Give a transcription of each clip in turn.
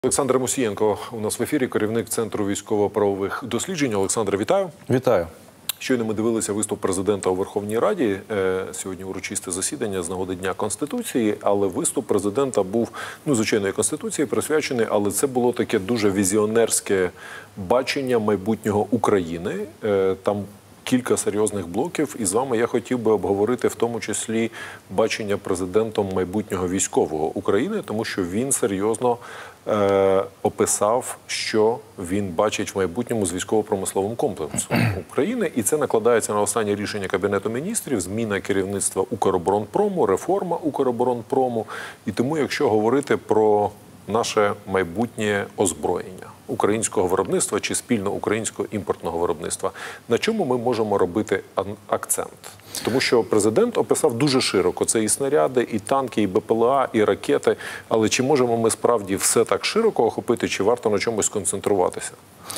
Олександр Мусієнко у нас в ефірі, керівник Центру військово-правових досліджень. Олександре, вітаю. Вітаю. Щойно ми дивилися виступ президента у Верховній Раді. Сьогодні урочисте засідання з нагоди Дня Конституції, але виступ президента був, звичайно, і Конституції присвячений, але це було таке дуже візіонерське бачення майбутнього України. Там кілька серйозних блоків, і з вами я хотів би обговорити в тому числі бачення президентом майбутнього військового України, тому що він серйозно описав, що він бачить в майбутньому з військово-промисловим комплексом України, і це накладається на останнє рішення Кабінету міністрів, зміна керівництва Укроборонпрому, реформа Укроборонпрому, і тому, якщо говорити про наше майбутнє озброєння українського виробництва чи спільно українського імпортного виробництва, на чому ми можемо робити акцент? Тому що президент описав дуже широко. Це і снаряди, і танки, і БПЛА, і ракети. Але чи можемо ми справді все так широко охопити, чи варто на чомусь сконцентруватися?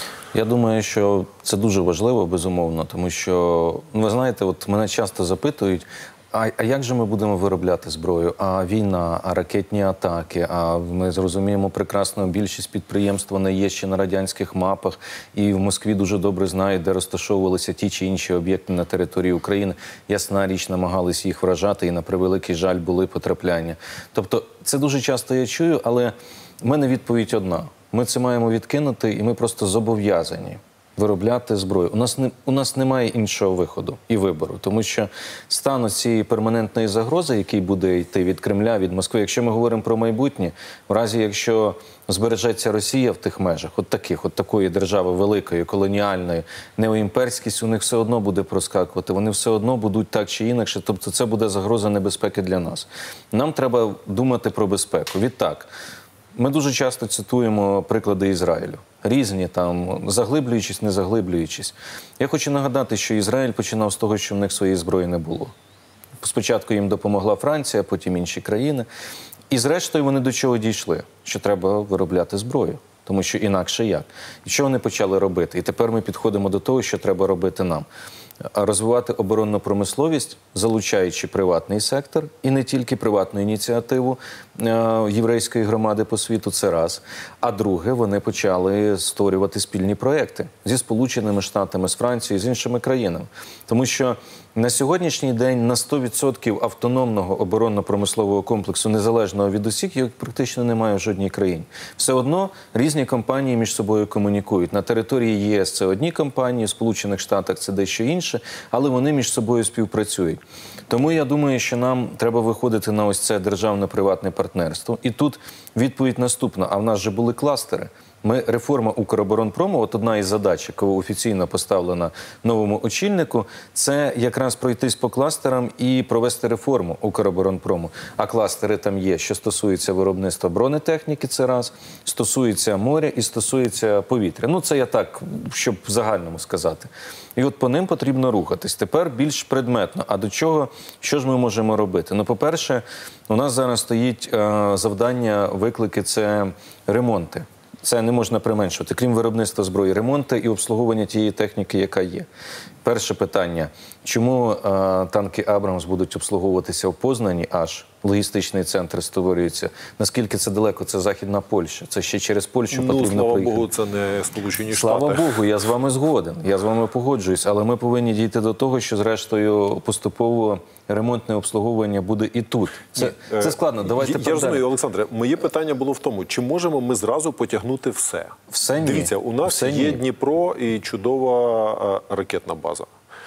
Я думаю, що це дуже важливо, безумовно, тому що, ви знаєте, от мене часто запитують, а як же ми будемо виробляти зброю? А війна, а ракетні атаки, а ми зрозуміємо прекрасно, більшість підприємств не є ще на радянських мапах, і в Москві дуже добре знають, де розташовувалися ті чи інші об'єкти на території України. Ясна річ, намагались їх вражати, і на превеликий жаль були потрапляння. Тобто це дуже часто я чую, але в мене відповідь одна. Ми це маємо відкинути, і ми просто зобов'язані виробляти зброю. У нас немає іншого виходу і вибору, тому що стан цієї перманентної загрози, який буде йти від Кремля, від Москви, якщо ми говоримо про майбутнє, в разі, якщо збережеться Росія в тих межах, от такої держави великої, колоніальної, неоімперськість у них все одно буде проскакувати, вони все одно будуть так чи інакше, тобто це буде загроза небезпеки для нас. Нам треба думати про безпеку. Відтак, ми дуже часто цитуємо приклади Ізраїлю. Різні там, заглиблюючись, не заглиблюючись. Я хочу нагадати, що Ізраїль починав з того, що в них своєї зброї не було. Спочатку їм допомогла Франція, потім інші країни. І зрештою вони до чого дійшли? Що треба виробляти зброю. Тому що інакше як? І що вони почали робити? І тепер ми підходимо до того, що треба робити нам. Розвивати оборонну промисловість, залучаючи приватний сектор, і не тільки приватну ініціативу єврейської громади по світу, це раз. А друге, вони почали створювати спільні проекти зі Сполученими Штатами, з Францією, з іншими країнами. Тому що на сьогоднішній день на 100% автономного оборонно-промислового комплексу, незалежного від усіх, його практично немає в жодній країні. Все одно різні компанії між собою комунікують. На території ЄС це одні компанії, в Сполучених Штатах це дещо інше, але вони між собою співпрацюють. Тому я думаю, що нам треба виходити на ось це державно-приватне партнерство. І тут відповідь наступна. А в нас же були кластери. Реформа Укроборонпрому, от одна із задач, яка офіційно поставлена новому очільнику, це якраз пройтись по кластерам і провести реформу Укроборонпрому. А кластери там є, що стосується виробництва бронетехніки, це раз, стосується моря і стосується повітря. Це я так, щоб в загальному сказати. І от по ним потрібно рухатись. Тепер більш предметно. А до чого, що ж ми можемо робити? По-перше, у нас зараз стоїть завдання, виклики – це ремонти. Це не можна применшувати. Крім виробництва зброї, ремонти і обслуговування тієї техніки, яка є. Перше питання. Чому танки «Абрамс» будуть обслуговуватися в Познані, аж логістичний центр створюється? Наскільки це далеко? Це Західна Польща. Це ще через Польщу потрібно проїхати. Слава Богу, це не Сполучені Штати. Слава Богу, я з вами згоден. Я з вами погоджуюсь. Але ми повинні дійти до того, що зрештою поступово ремонтне обслуговування буде і тут. Це складно. Давайте я розумію, Олександре, моє питання було в тому, чи можемо ми зразу потягнути все? Все ні. Дивіться, у нас є Дніпро і чудова ракетна база.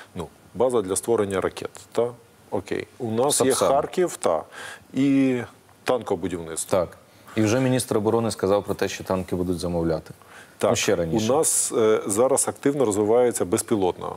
База для створення ракет, та? Окей. У нас є Харків, і танкобудівництво. Так. І вже міністр оборони сказав про те, що танки будуть замовляти. Так, ще раніше. У нас зараз активно розвивається безпілотна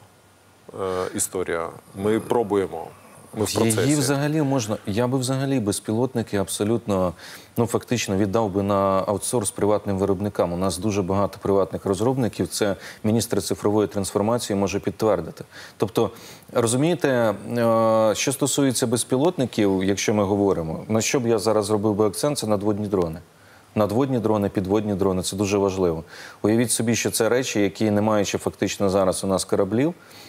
історія. Ми пробуємо. Ми в процесі. Її взагалі можна, я би взагалі безпілотники абсолютно, фактично віддав би на аутсорс приватним виробникам. У нас дуже багато приватних розробників, це міністр цифрової трансформації може підтвердити. Тобто, розумієте, що стосується безпілотників, якщо ми говоримо, на що б я зараз зробив би акцент, це надводні дрони. Надводні дрони, підводні дрони – це дуже важливо. Уявіть собі, що це речі, які, не маючи фактично зараз у нас кораблів,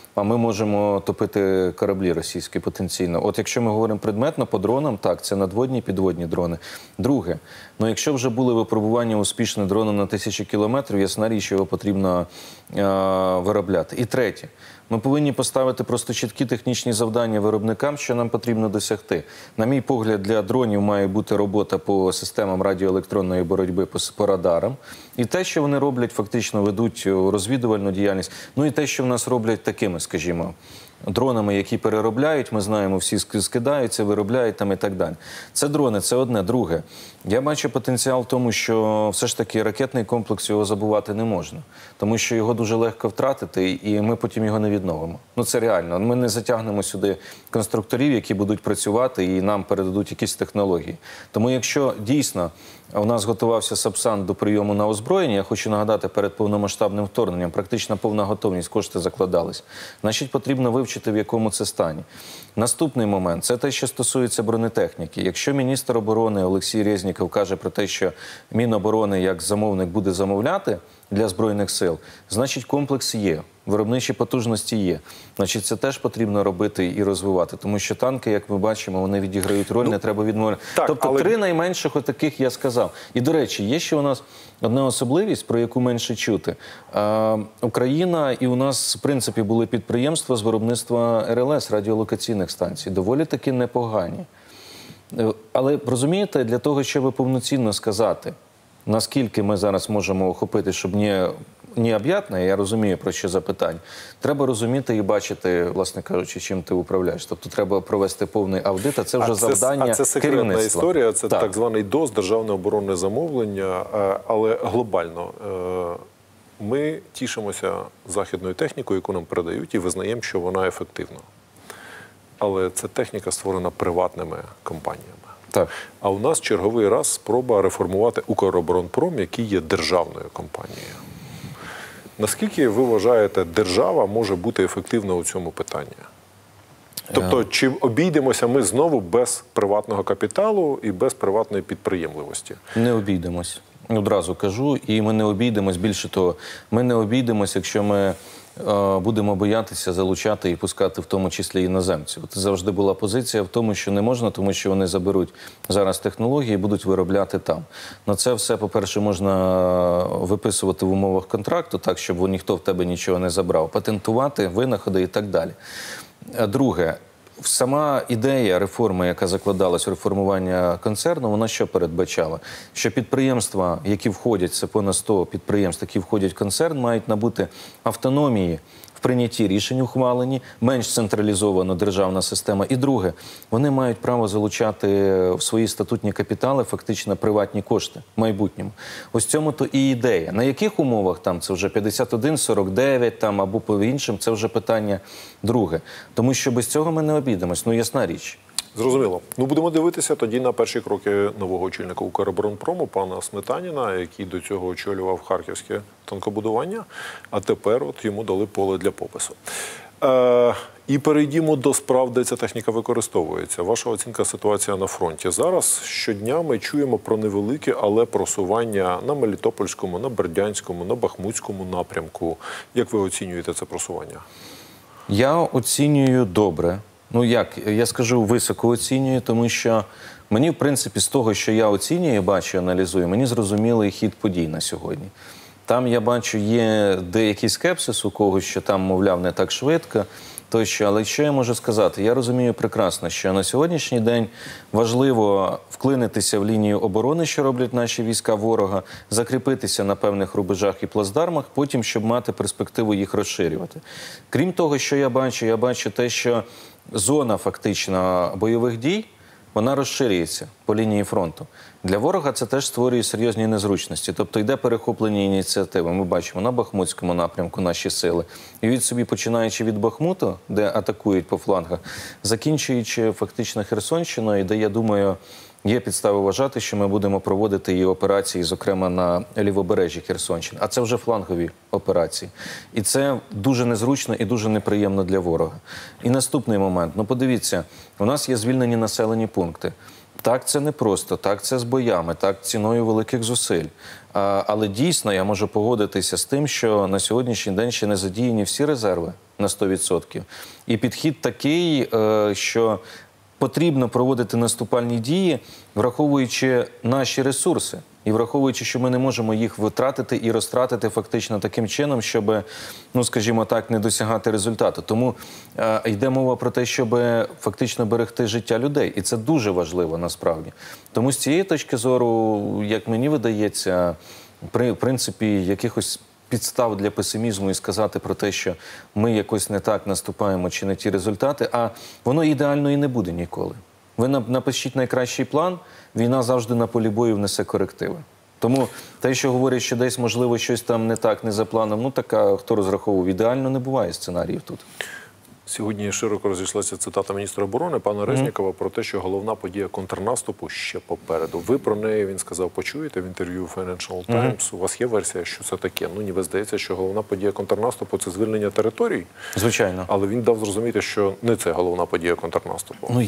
а ми можемо топити кораблі російські потенційно. От якщо ми говоримо предметно по дронам, так, це надводні, підводні дрони. Друге, ну якщо вже були випробування успішне дрону на 1000 кілометрів, ясна річ, його потрібно виробляти. І третє, ми повинні поставити просто чіткі технічні завдання виробникам, що нам потрібно досягти. На мій погляд, для дронів має бути робота по системам радіоелектронної боротьби, по радарам. І те, що вони роблять, фактично ведуть розвідувальну діяльність. Ну і те, що в нас роблять такими, скажімо, дронами, які переробляють, ми знаємо, всі скидаються, виробляють там і так далі. Це дрони, це одне. Друге, я бачу потенціал в тому, що все ж таки ракетний комплекс, його забувати не можна. Тому що його дуже легко втратити, і ми потім його не відновимо. Ну це реально. Ми не затягнемо сюди конструкторів, які будуть працювати і нам передадуть якісь технології. Тому якщо дійсно у нас готувався Сапсан до прийому на озброєння, я хочу нагадати, перед повномасштабним вторгненням практично повна готовність, кошти закладались. Значить, потрібно вивчити, в якому це стані. Наступний момент – це те, що стосується бронетехніки. Якщо міністр оборони Олексій Резніков каже про те, що Міноборони як замовник буде замовляти для Збройних сил, значить комплекс є, виробничі потужності є. Значить, це теж потрібно робити і розвивати, тому що танки, як ми бачимо, вони відіграють роль, не треба відмовляти. Тобто три найменших отаких я сказав. І, до речі, є ще у нас одна особливість, про яку менше чути. Україна і у нас, в принципі, були підприємства з виробництва РЛС, радіолокаційних станцій, доволі таки непогані. Але, розумієте, для того, щоб повноцінно сказати, наскільки ми зараз можемо охопити, щоб необ'ятне, я розумію, про що запитання, треба розуміти і бачити, власне кажучи, чим ти управляєш. Тобто треба провести повний аудит, а це вже завдання керівництва. А це секретна історія, це так званий ДОЗ, Державне оборонне замовлення, але глобально. Ми тішимося західною технікою, яку нам передають, і визнаємо, що вона ефективна. Але це техніка створена приватними компаніями. Так. А у нас черговий раз спроба реформувати Укроборонпром, який є державною компанією. Наскільки ви вважаєте, держава може бути ефективна у цьому питанні? Тобто, чи обійдемося ми знову без приватного капіталу і без приватної підприємливості? Не обійдемось. Одразу кажу, і ми не обійдемось. Більше того, ми не обійдемось, якщо ми будемо боятися залучати і пускати в тому числі іноземців. Це завжди була позиція в тому, що не можна, тому що вони заберуть зараз технології і будуть виробляти там. Но це все, по-перше, можна виписувати в умовах контракту, так, щоб ніхто в тебе нічого не забрав, патентувати, винаходи і так далі. Друге, сама ідея реформи, яка закладалась у реформування концерну, вона що передбачала? Що підприємства, які входять, це понад 100 підприємств, які входять в концерн, мають набути автономії в прийнятті рішень ухвалені, менш централізована державна система. І друге, вони мають право залучати в свої статутні капітали фактично приватні кошти в майбутньому. Ось цьому то і ідея. На яких умовах там це вже 51-49 там або по іншим, це вже питання друге. Тому що без цього ми не обійдемось. Ну, ясна річ. Зрозуміло. Ну, будемо дивитися тоді на перші кроки нового очільника Укроборонпрому, пана Сметаніна, який до цього очолював харківське танкобудування, а тепер от йому дали поле для попису. І перейдімо до справ, де ця техніка використовується. Ваша оцінка ситуації на фронті. Зараз щодня ми чуємо про невелике, але просування на Мелітопольському, на Бердянському, на Бахмутському напрямку. Як ви оцінюєте це просування? Я оцінюю добре. Ну як, я скажу, високо оцінюю, тому що мені, в принципі, з того, що я оцінюю, бачу, аналізую, мені зрозумілий хід подій на сьогодні. Там, я бачу, є деякий скепсис у когось, що там, мовляв, не так швидко, тощо. Але що я можу сказати? Я розумію прекрасно, що на сьогоднішній день важливо вклинитися в лінію оборони, що роблять наші війська ворога, закріпитися на певних рубежах і плацдармах, потім, щоб мати перспективу їх розширювати. Крім того, що я бачу те, що зона фактично бойових дій, вона розширюється по лінії фронту. Для ворога це теж створює серйозні незручності. Тобто йде перехоплення ініціативи. Ми бачимо на Бахмутському напрямку наші сили. І від собі, починаючи від Бахмуту, де атакують по флангах, закінчуючи фактично Херсонщиною, де, я думаю, є підстави вважати, що ми будемо проводити і операції, зокрема на лівобережжі Херсонщини. А це вже флангові операції. І це дуже незручно і дуже неприємно для ворога. І наступний момент. Ну, подивіться, у нас є звільнені населені пункти. Так, це непросто, так, це з боями, так, ціною великих зусиль. Але дійсно я можу погодитися з тим, що на сьогоднішній день ще не задіяні всі резерви на 100%. І підхід такий, що потрібно проводити наступальні дії, враховуючи наші ресурси. І враховуючи, що ми не можемо їх витратити і розтратити фактично таким чином, щоб, ну скажімо так, не досягати результату. Тому йде мова про те, щоб фактично берегти життя людей. І це дуже важливо насправді. Тому з цієї точки зору, як мені видається, в принципі, якихось підстав для песимізму і сказати про те, що ми якось не так наступаємо чи не ті результати, а воно ідеально і не буде ніколи. Ви напишіть найкращий план, війна завжди на полі бою внесе корективи. Тому те, що говорять, що десь, можливо, щось там не так, не за планом, ну така, хто розраховував, ідеально не буває сценаріїв тут. Сьогодні широко розійшлася цитата міністра оборони пана Резнікова про те, що головна подія контрнаступу ще попереду. Ви про неї, він сказав, почуєте в інтерв'ю Financial Times. У вас є версія, що це таке? Ну, ніби здається, що головна подія контрнаступу – це звільнення територій. Звичайно. Але він дав зрозуміти, що не це головна подія контрнаступу. Ну,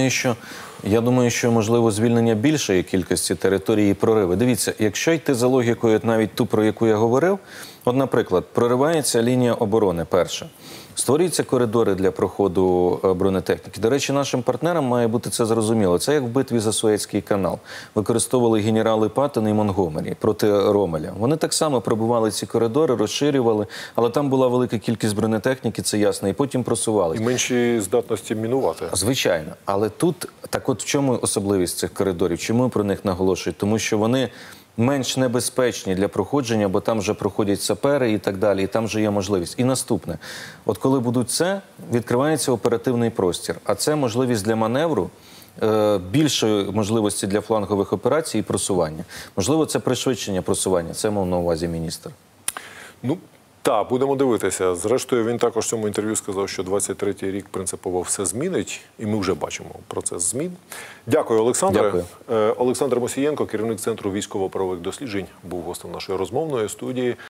я думаю, що можливо звільнення більшої кількості територій і прориви. Дивіться, якщо йти за логікою, навіть ту, про яку я говорив, от, наприклад, проривається лінія оборони, перша. Створюються коридори для проходу бронетехніки. До речі, нашим партнерам має бути це зрозуміло. Це як в битві за Суецький канал. Використовували генерали Паттон і Монгомері проти Ромеля. Вони так само пробивали ці коридори, розширювали, але там була велика кількість бронетехніки, це ясно, і потім просувалися. І менші здатності мінувати. Звичайно. Але тут, так от в чому особливість цих коридорів? Чому про них наголошують? Тому що вони менш небезпечні для проходження, бо там вже проходять сапери і так далі, і там вже є можливість. І наступне. От коли будуть це, відкривається оперативний простір. А це можливість для маневру, більшої можливості для флангових операцій і просування. Можливо, це пришвидшення просування. Це мав на увазі міністр. Ну, так, будемо дивитися. Зрештою, він також в цьому інтерв'ю сказав, що 23-й рік принципово все змінить, і ми вже бачимо процес змін. Дякую, Олександре. Дякую. Олександр Мосієнко, керівник Центру військово-правових досліджень, був гостем нашої розмовної студії.